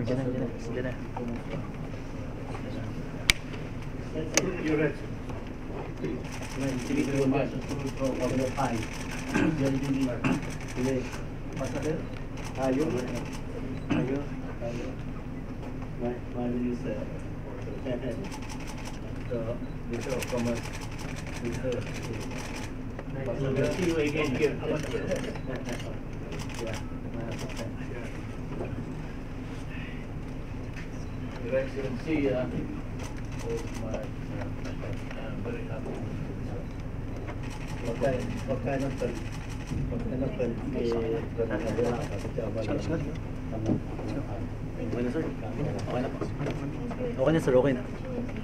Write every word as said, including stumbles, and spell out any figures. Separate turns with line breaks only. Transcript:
Diyan na, diyan na, diyan na.
You're right. Ayo, ayo, ayo. My, my minister. So, Minister of Commerce. See you again here. Yeah. Your Excellency, uh, oh my, I'm very happy. What kind, what kind of thing? What kind of thing?
Okay na sir. Okay na po. Okay na sir, okay na.